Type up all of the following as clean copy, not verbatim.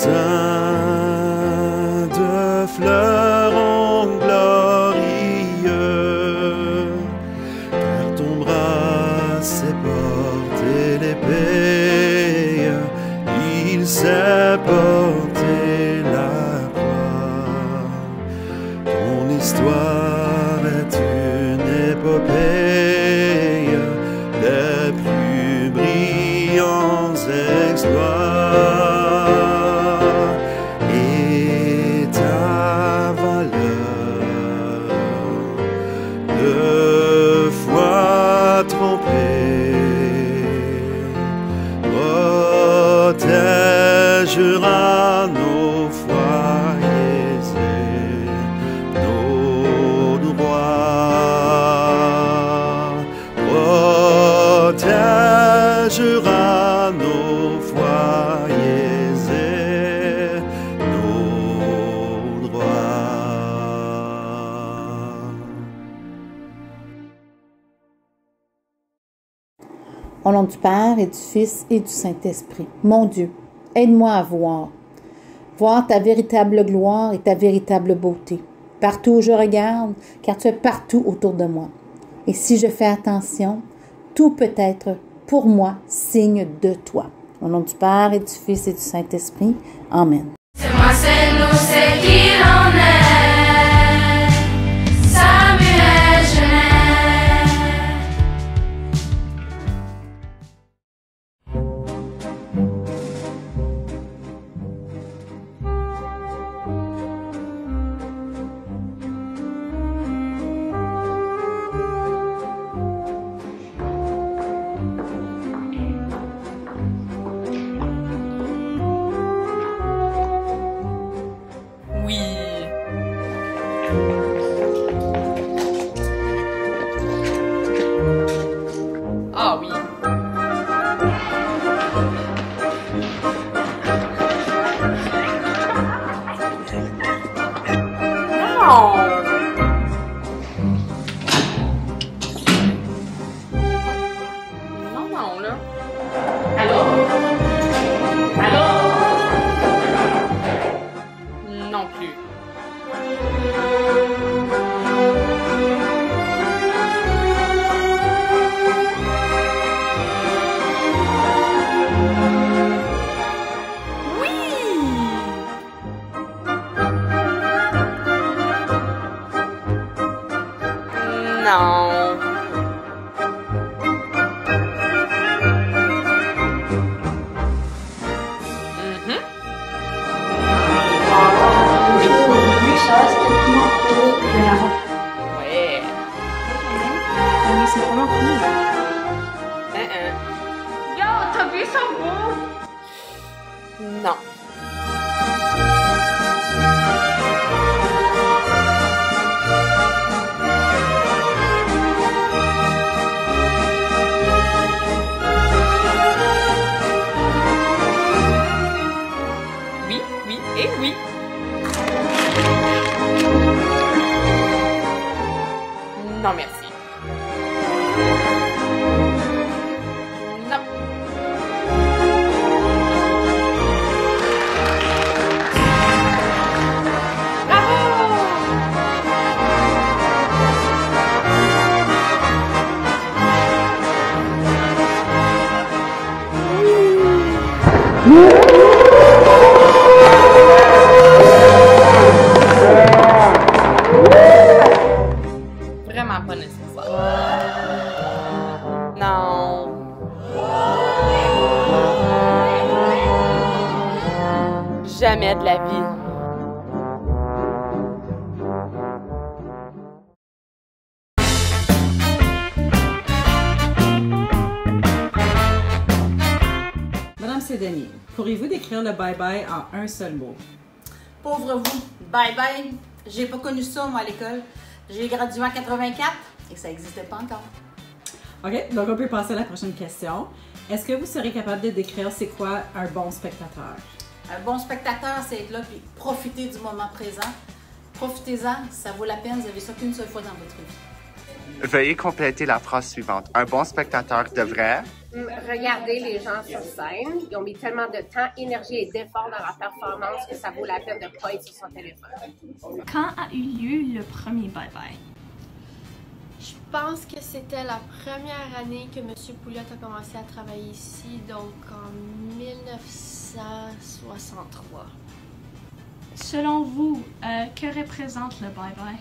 sein de fleurons glorieux, car ton bras sait porter l'épée, il sait porter la croix. Ton histoire est une épopée des plus brillants exploits, et ta valeur deux fois trompée protégera nos foyers et nos droits, protégera nos foyers et nos droits. Au nom du Père et du Fils et du Saint-Esprit. Mon Dieu, aide-moi à voir ta véritable gloire et ta véritable beauté, partout où je regarde, car tu es partout autour de moi. Et si je fais attention, tout peut être pour moi signe de toi. Au nom du Père et du Fils et du Saint-Esprit. Amen. C'est moi, c'est nous, c'est qui l'on est. Samuel Genet. Oui. Ah oui. Non. Non, là. Allô? Allô? Non plus. Non. Ouais. Mais c'est vraiment cool. Yo, t'as vu ça, beau? Non. Oui, oui et oui. Non, merci. Non. Vraiment pas nécessaire. Non. Jamais de la vie. Madame Cédanier, pourriez-vous décrire le bye-bye en un seul mot? Pauvre vous, bye bye. J'ai pas connu ça, moi, à l'école. J'ai gradué en 84 et ça n'existait pas encore. OK, donc on peut passer à la prochaine question. Est-ce que vous serez capable de décrire c'est quoi un bon spectateur? Un bon spectateur, c'est être là et profiter du moment présent. Profitez-en, ça vaut la peine, vous avez ça qu'une seule fois dans votre vie. Veuillez compléter la phrase suivante. Un bon spectateur devrait... Regardez les gens sur scène. Ils ont mis tellement de temps, énergie et d'effort dans leur performance que ça vaut la peine de ne pas être sur son téléphone. Quand a eu lieu le premier bye-bye? Je pense que c'était la première année que M. Pouliot a commencé à travailler ici, donc en 1963. Selon vous, que représente le bye-bye?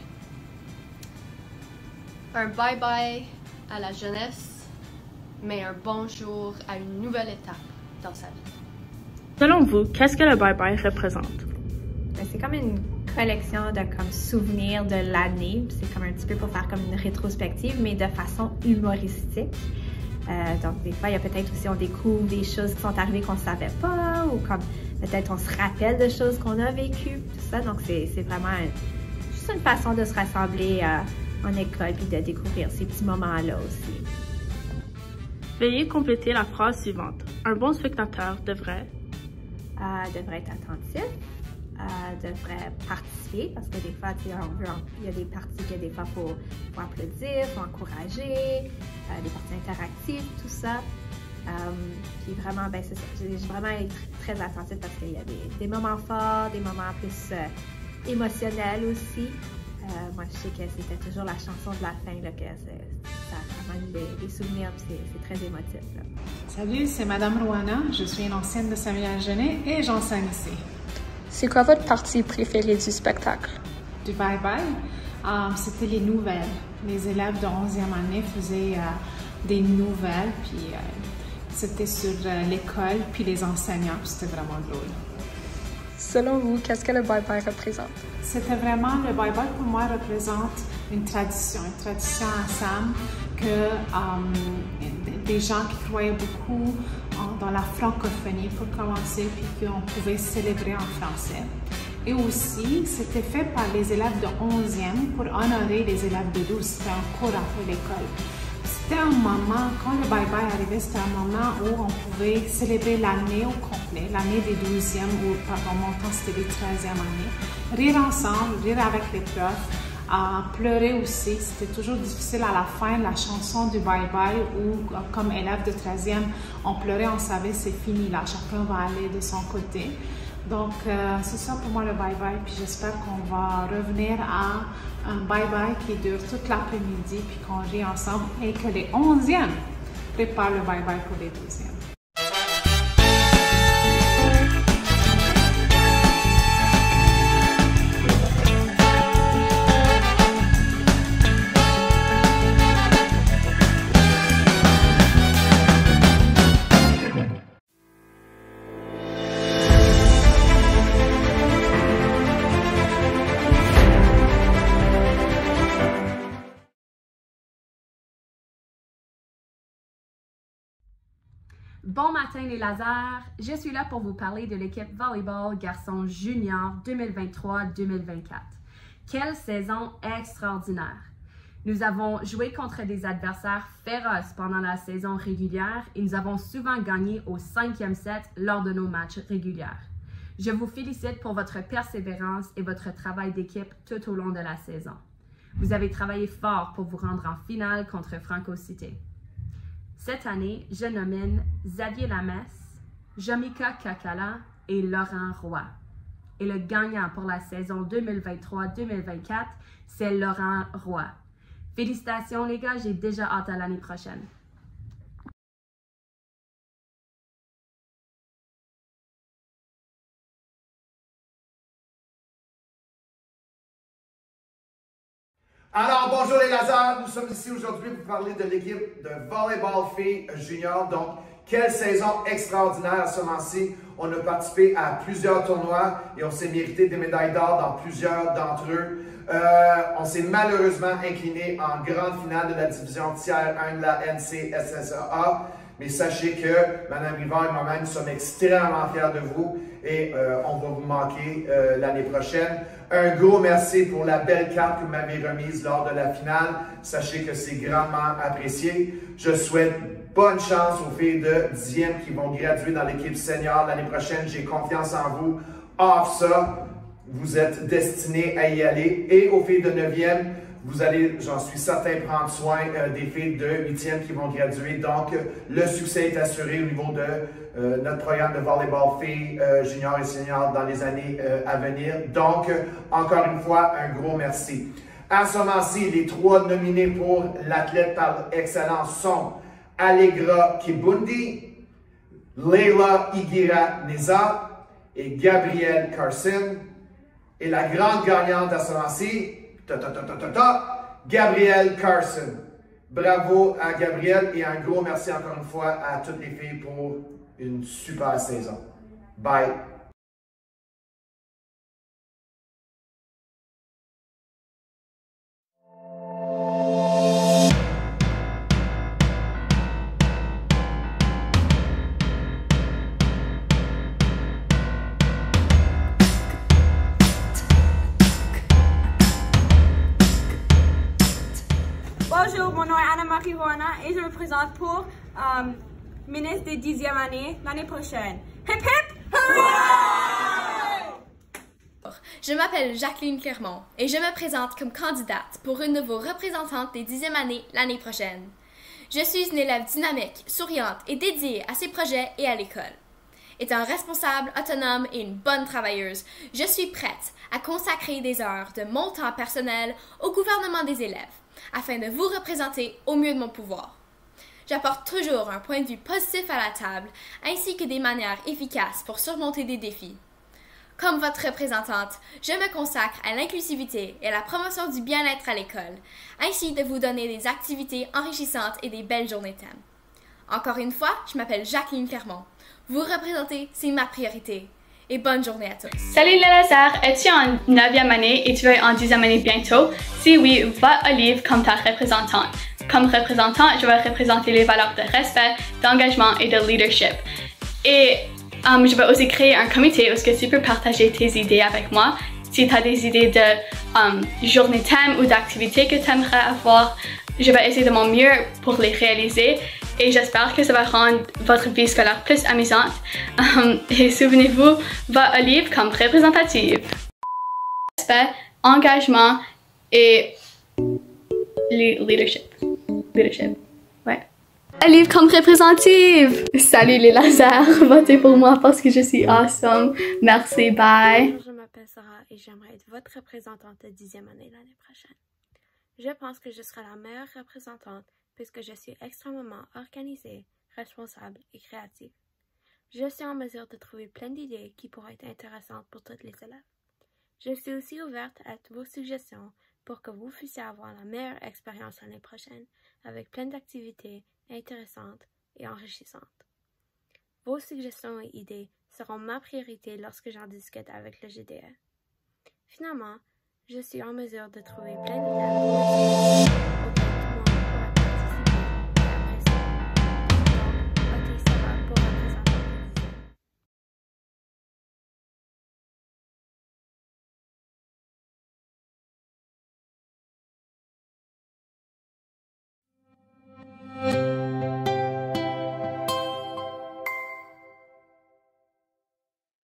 Un bye-bye à la jeunesse, mais un bonjour à une nouvelle étape dans sa vie. Selon vous, qu'est-ce que le bye-bye représente? C'est comme une collection de souvenirs de l'année. C'est comme un petit peu pour faire comme une rétrospective, mais de façon humoristique. Donc des fois, il y a peut-être aussi, on découvre des choses qui sont arrivées qu'on ne savait pas, ou comme peut-être on se rappelle de choses qu'on a vécues, tout ça. Donc c'est vraiment juste une façon de se rassembler en école puis de découvrir ces petits moments-là aussi. Veuillez compléter la phrase suivante. Un bon spectateur devrait être attentif, devrait participer, parce que des fois, il y a des parties que des fois, il faut applaudir, il faut encourager, des parties interactives, tout ça. Puis vraiment, c'est ça. J'ai vraiment être très attentif parce qu'il y a des moments forts, des moments plus émotionnels aussi. Moi, je sais que c'était toujours la chanson de la fin, là, que ça ramène des souvenirs, puis c'est très émotif. Là. Salut, c'est Madame Rouana. Je suis une ancienne de Samuel Genet et j'enseigne ici. C'est quoi votre partie préférée du spectacle? Du bye-bye, c'était les nouvelles. Les élèves de 11e année faisaient des nouvelles, puis c'était sur l'école, puis les enseignants, puis c'était vraiment drôle. Selon vous, qu'est-ce que le bye-bye représente? C'était vraiment, le bye-bye pour moi représente une tradition ensemble, que des gens qui croyaient beaucoup dans la francophonie pour commencer, puis qu'on pouvait célébrer en français. Et aussi, c'était fait par les élèves de 11e pour honorer les élèves de 12. C'était un cours après l'école. C'était un moment, quand le bye-bye arrivait, c'était un moment où on pouvait célébrer l'année au complet, l'année des 12e, ou dans mon temps, c'était les 13e années. Rire ensemble, rire avec les profs, pleurer aussi. C'était toujours difficile à la fin, la chanson du bye-bye, où comme élève de 13e, on pleurait, on savait c'est fini là, chacun va aller de son côté. Donc, c'est ça pour moi le bye-bye, puis j'espère qu'on va revenir à un bye-bye qui dure toute l'après-midi, puis qu'on rit ensemble, et que les 11e préparent le bye-bye pour les 12e. Bon matin les lasers, je suis là pour vous parler de l'équipe volleyball garçon junior 2023-2024. Quelle saison extraordinaire! Nous avons joué contre des adversaires féroces pendant la saison régulière et nous avons souvent gagné au 5e set lors de nos matchs réguliers. Je vous félicite pour votre persévérance et votre travail d'équipe tout au long de la saison. Vous avez travaillé fort pour vous rendre en finale contre Franco-Cité. Cette année, je nomine Xavier Lamesse, Jamika Kakala et Laurent Roy. Et le gagnant pour la saison 2023-2024, c'est Laurent Roy. Félicitations les gars, j'ai déjà hâte à l'année prochaine. Alors, bonjour les lasers, nous sommes ici aujourd'hui pour parler de l'équipe de volleyball filles junior. Donc, quelle saison extraordinaire ce moment-ci. On a participé à plusieurs tournois et on s'est mérité des médailles d'or dans plusieurs d'entre eux. On s'est malheureusement incliné en grande finale de la division tiers 1 de la NCSSAA. Mais sachez que Mme Rivard et moi-même sommes extrêmement fiers de vous et on va vous manquer l'année prochaine. Un gros merci pour la belle carte que vous m'avez remise lors de la finale. Sachez que c'est grandement apprécié. Je souhaite bonne chance aux filles de 10e qui vont graduer dans l'équipe senior l'année prochaine. J'ai confiance en vous. Off ça, vous êtes destinés à y aller. Et aux filles de 9e, Vous allez, j'en suis certain, prendre soin des filles de 8e qui vont graduer. Donc, le succès est assuré au niveau de notre programme de volleyball filles junior et senior dans les années à venir. Donc, encore une fois, un gros merci. À ce moment-ci, les 3 nominés pour l'athlète par excellence sont Allegra Kibundi, Leila Igira Neza et Gabrielle Carson. Et la grande gagnante à ce moment-ci, Gabrielle Carson. Bravo à Gabrielle et un gros merci encore une fois à toutes les filles pour une super saison. Bye! Bonjour, mon nom est Anna-Marie Roana et je me présente pour ministre des 10e année l'année prochaine. Hip hip hooray! Je m'appelle Jacqueline Clermont et je me présente comme candidate pour une nouveau représentante des 10e année l'année prochaine. Je suis une élève dynamique, souriante et dédiée à ses projets et à l'école. Étant responsable, autonome et une bonne travailleuse, je suis prête à consacrer des heures de mon temps personnel au gouvernement des élèves, afin de vous représenter au mieux de mon pouvoir. J'apporte toujours un point de vue positif à la table, ainsi que des manières efficaces pour surmonter des défis. Comme votre représentante, je me consacre à l'inclusivité et à la promotion du bien-être à l'école, ainsi de vous donner des activités enrichissantes et des belles journées thèmes. Encore une fois, je m'appelle Jacqueline Clermont. Vous représenter, c'est ma priorité. Et bonne journée à tous. Salut les Lazare, es-tu en 9e année et tu es en 10e année bientôt? Si oui, vote Olive comme ta représentante. Comme représentante, je vais représenter les valeurs de respect, d'engagement et de leadership. Et je vais aussi créer un comité où tu peux partager tes idées avec moi. Si tu as des idées de journée thème ou d'activités que tu aimerais avoir, je vais essayer de mon mieux pour les réaliser. Et j'espère que ça va rendre votre vie scolaire plus amusante. Et souvenez-vous, vote Olive comme représentative. Respect, engagement et leadership. Ouais. Olive comme représentative! Salut les Lazare, votez pour moi parce que je suis awesome. Merci, bye! Bonjour, je m'appelle Sarah et j'aimerais être votre représentante de 10e année l'année prochaine. Je pense que je serai la meilleure représentante puisque je suis extrêmement organisée, responsable et créative. Je suis en mesure de trouver plein d'idées qui pourraient être intéressantes pour tous les élèves. Je suis aussi ouverte à vos suggestions pour que vous puissiez avoir la meilleure expérience l'année prochaine avec plein d'activités intéressantes et enrichissantes. Vos suggestions et idées seront ma priorité lorsque j'en discute avec le GDE. Finalement, je suis en mesure de trouver plein de thèmes.